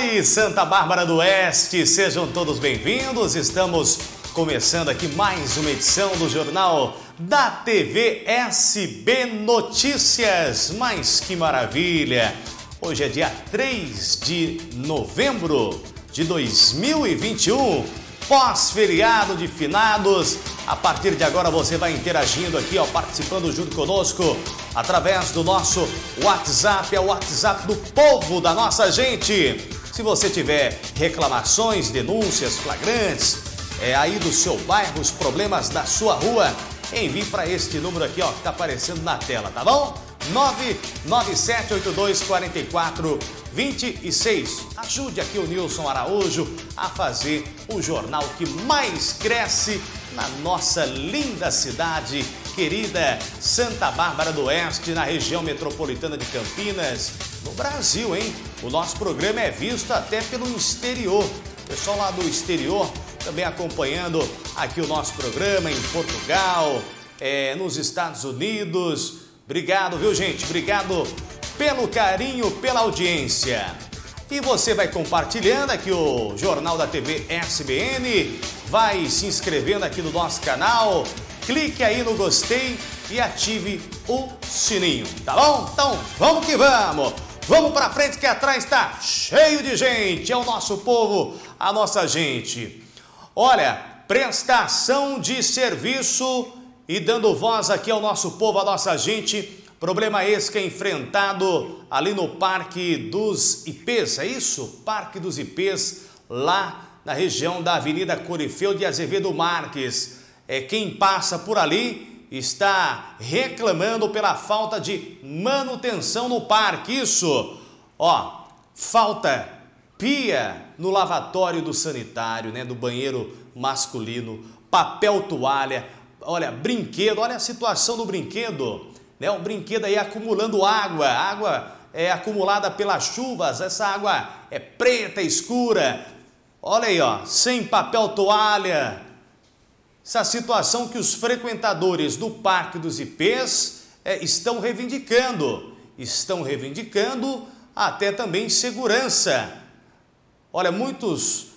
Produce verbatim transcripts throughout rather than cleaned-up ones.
Oi, Santa Bárbara do Oeste, sejam todos bem-vindos. Estamos começando aqui mais uma edição do Jornal da T V S B Notícias. Mas que maravilha! Hoje é dia três de novembro de dois mil e vinte e um, pós-feriado de finados. A partir de agora você vai interagindo aqui, ó, participando junto conosco através do nosso WhatsApp, é o WhatsApp do povo, da nossa gente. Se você tiver reclamações, denúncias flagrantes, é, aí do seu bairro, os problemas da sua rua, envie para este número aqui, ó, que está aparecendo na tela, tá bom? nove nove sete oito dois quatro quatro dois seis. Ajude aqui o Nilson Araújo a fazer o jornal que mais cresce na nossa linda cidade, querida Santa Bárbara do Oeste, na região metropolitana de Campinas, no Brasil, hein? O nosso programa é visto até pelo exterior. O pessoal lá do exterior também acompanhando aqui o nosso programa em Portugal, é, nos Estados Unidos. Obrigado, viu, gente? Obrigado pelo carinho, pela audiência. E você vai compartilhando aqui o Jornal da T V S B N, vai se inscrevendo aqui no nosso canal, clique aí no gostei e ative o sininho, tá bom? Então, vamos que vamos! Vamos pra frente que atrás tá cheio de gente, é o nosso povo, a nossa gente. Olha, prestação de serviço e dando voz aqui ao nosso povo, a nossa gente. Problema esse que é enfrentado ali no Parque dos Ipês, é isso? Parque dos Ipês, lá na região da Avenida Corifeu de Azevedo Marques. É, quem passa por ali está reclamando pela falta de manutenção no parque. Isso, ó, falta pia no lavatório do sanitário, né, do banheiro masculino, papel toalha, olha, brinquedo, olha a situação do brinquedo, né, o brinquedo aí acumulando água, água é acumulada pelas chuvas, essa água é preta, escura, olha aí, ó, sem papel toalha. Essa situação que os frequentadores do Parque dos Ipês é, estão reivindicando, estão reivindicando até também segurança. Olha, muitos,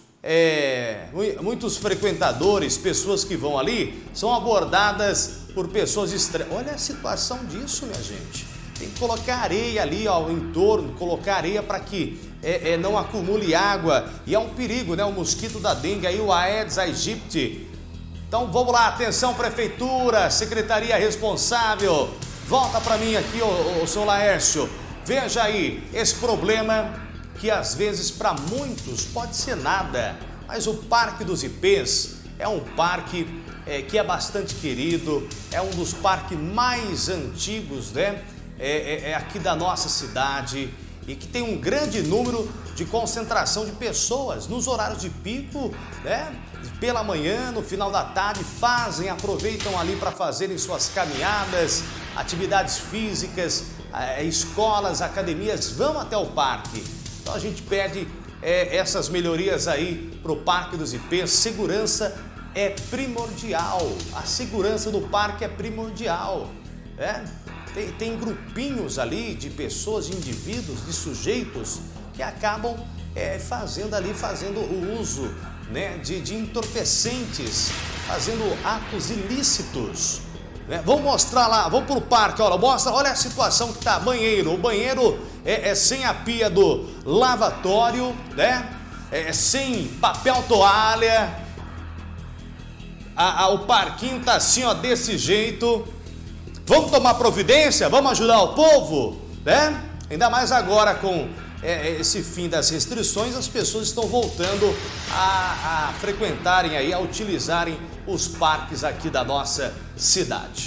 é, muitos frequentadores, pessoas que vão ali, são abordadas por pessoas estranhas. Olha a situação disso, minha gente. Tem que colocar areia ali ao entorno, colocar areia para que é, é, não acumule água. E é um perigo, né? O mosquito da dengue aí, o Aedes aegypti. Então vamos lá, atenção prefeitura, secretaria responsável. Volta para mim aqui, ô, ô, senhor Laércio. Veja aí, esse problema que às vezes para muitos pode ser nada, mas o Parque dos Ipês é um parque é, que é bastante querido, é um dos parques mais antigos, né? É, é, é aqui da nossa cidade e que tem um grande número de concentração de pessoas nos horários de pico, né? Pela manhã, no final da tarde, fazem, aproveitam ali para fazerem suas caminhadas, atividades físicas, eh, escolas, academias, vão até o parque. Então a gente pede eh, essas melhorias aí para o Parque dos Ipês. Segurança é primordial, a segurança do parque é primordial, né? Tem, tem grupinhos ali de pessoas, de indivíduos, de sujeitos que acabam é, fazendo ali, fazendo o uso, né, de, de entorpecentes, fazendo atos ilícitos. Né? Vamos mostrar lá, vamos para o parque, olha, mostra, olha a situação que está, banheiro, o banheiro é, é sem a pia do lavatório, né? É sem papel toalha, a, a, o parquinho está assim, ó, desse jeito. Vamos tomar providência, vamos ajudar o povo, né? Ainda mais agora com é, esse fim das restrições, as pessoas estão voltando a, a frequentarem aí, a utilizarem os parques aqui da nossa cidade.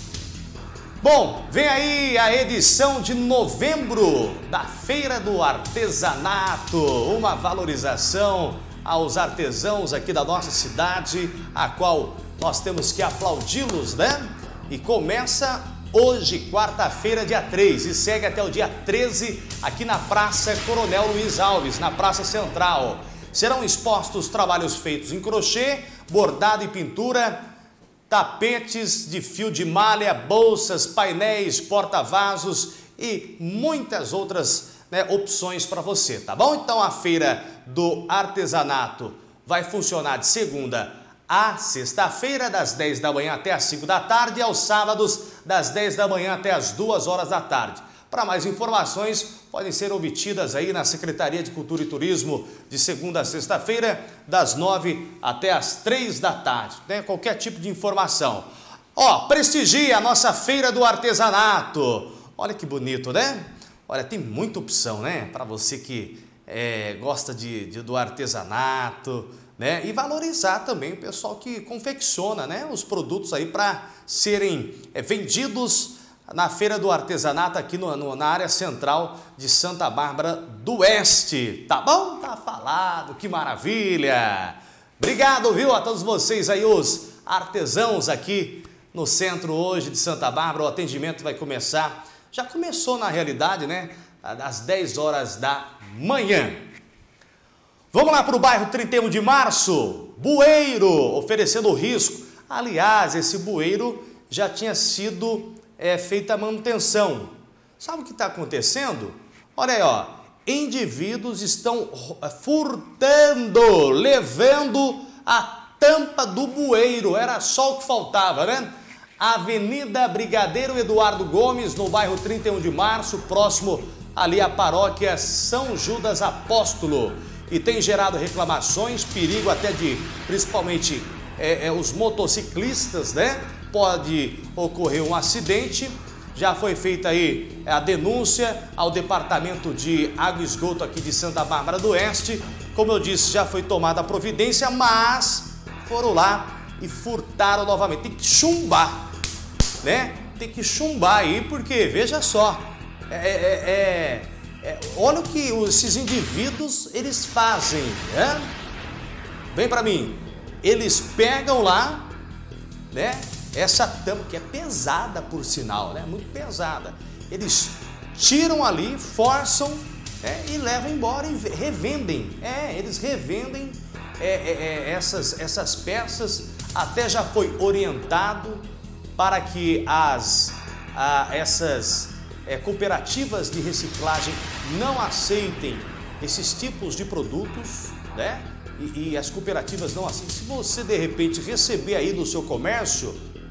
Bom, vem aí a edição de novembro da Feira do Artesanato, uma valorização aos artesãos aqui da nossa cidade, a qual nós temos que aplaudi-los, né? E começa hoje, quarta-feira, dia três, e segue até o dia treze aqui na Praça Coronel Luiz Alves, na Praça Central. Serão expostos trabalhos feitos em crochê, bordado e pintura, tapetes de fio de malha, bolsas, painéis, porta-vasos e muitas outras né, opções para você, tá bom? Então a feira do artesanato vai funcionar de segunda a sexta-feira, das dez da manhã até as cinco da tarde, e aos sábados, das dez da manhã até as duas horas da tarde. Para mais informações, podem ser obtidas aí na Secretaria de Cultura e Turismo de segunda a sexta-feira, das nove até as três da tarde, né? Qualquer tipo de informação. Ó, prestigie a nossa feira do artesanato. Olha que bonito, né? Olha, tem muita opção, né? Para você que é, gosta de, de, do artesanato, né? E valorizar também o pessoal que confecciona, né, os produtos aí para serem é, vendidos na Feira do Artesanato aqui no, no, na área central de Santa Bárbara do Oeste. Tá bom? Tá falado, que maravilha! Obrigado, viu, a todos vocês aí, os artesãos aqui no centro hoje de Santa Bárbara. O atendimento vai começar, já começou na realidade, né, às dez horas da manhã. Vamos lá para o bairro trinta e um de março, bueiro, oferecendo risco. Aliás, esse bueiro já tinha sido é, feita a manutenção. Sabe o que está acontecendo? Olha aí, ó, indivíduos estão furtando, levando a tampa do bueiro. Era só o que faltava, né? Avenida Brigadeiro Eduardo Gomes, no bairro trinta e um de março, próximo ali à paróquia São Judas Apóstolo. E tem gerado reclamações, perigo até de, principalmente, é, é, os motociclistas, né? Pode ocorrer um acidente. Já foi feita aí a denúncia ao Departamento de Água e Esgoto aqui de Santa Bárbara do Oeste. Como eu disse, já foi tomada a providência, mas foram lá e furtaram novamente. Tem que chumbar, né? Tem que chumbar aí, porque, veja só, é... é, é É, olha o que esses indivíduos eles fazem, né? Vem para mim, eles pegam lá, né? Essa tampa que é pesada por sinal, né? Muito pesada. Eles tiram ali, forçam, né? E levam embora e revendem. É, eles revendem é, é, é, essas, essas peças. Até já foi orientado para que as a, essas É, cooperativas de reciclagem não aceitem esses tipos de produtos, né? E, e as cooperativas não aceitam. Se você de repente receber aí do seu comércio,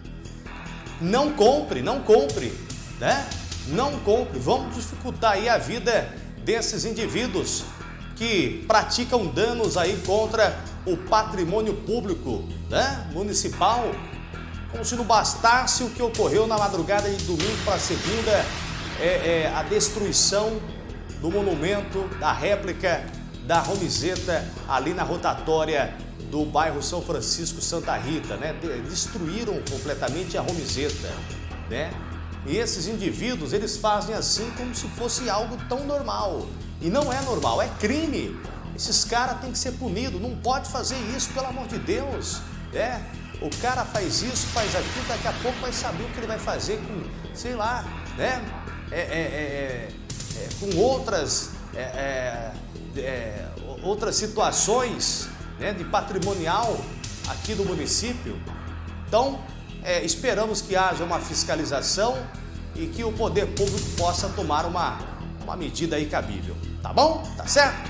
não compre, não compre, né? Não compre. Vamos dificultar aí a vida desses indivíduos que praticam danos aí contra o patrimônio público, né? Municipal. Como se não bastasse o que ocorreu na madrugada de domingo para segunda. É, é, a destruição do monumento, da réplica da Romizeta ali na rotatória do bairro São Francisco Santa Rita, né? Destruíram completamente a Romizeta, né? E esses indivíduos, eles fazem assim como se fosse algo tão normal. E não é normal, é crime. Esses caras têm que ser punidos, não pode fazer isso, pelo amor de Deus, né? O cara faz isso, faz aquilo, daqui a pouco vai saber o que ele vai fazer com, sei lá, né? É, é, é, é, com outras, é, é, é, outras situações, né, de patrimonial aqui do município. Então, é, esperamos que haja uma fiscalização e que o poder público possa tomar uma, uma medida aí cabível. Tá bom? Tá certo?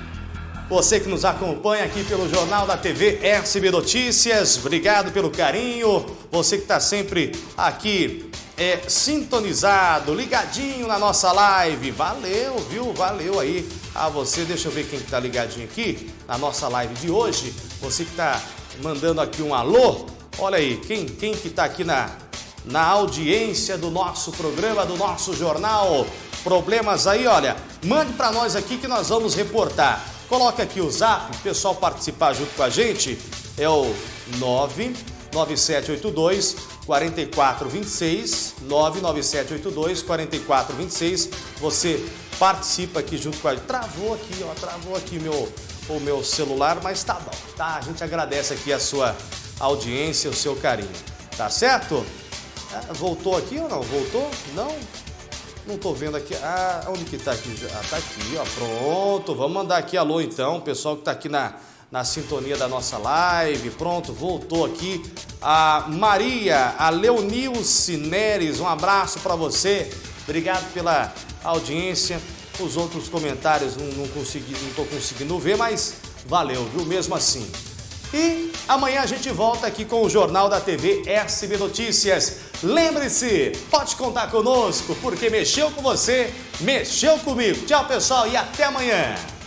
Você que nos acompanha aqui pelo Jornal da T V S B Notícias, obrigado pelo carinho. Você que está sempre aqui é, sintonizado, ligadinho na nossa live. Valeu, viu? Valeu aí a você. Deixa eu ver quem está ligadinho aqui na nossa live de hoje. Você que está mandando aqui um alô. Olha aí, quem, quem que está aqui na, na audiência do nosso programa, do nosso jornal. Problemas aí, olha, mande para nós aqui que nós vamos reportar. Coloca aqui o zap, o pessoal participar junto com a gente, é o nove nove sete oito dois, quatro quatro dois seis, nove nove sete oito dois, quatro quatro dois seis, você participa aqui junto com a gente. Travou aqui, ó, travou aqui meu, o meu celular, mas tá bom, tá? A gente agradece aqui a sua audiência, o seu carinho, tá certo? Ah, voltou aqui ou não? Voltou? Não? Não tô vendo aqui. Ah, onde que tá aqui? Ah, tá aqui, ó. Pronto. Vamos mandar aqui alô, então. O pessoal que tá aqui na, na sintonia da nossa live. Pronto, voltou aqui. A Maria, a Leonilce Neres. Um abraço para você. Obrigado pela audiência. Os outros comentários não, não consegui, não tô conseguindo ver, mas valeu, viu? Mesmo assim. E amanhã a gente volta aqui com o Jornal da T V S B Notícias. Lembre-se, pode contar conosco, porque mexeu com você, mexeu comigo. Tchau, pessoal, e até amanhã.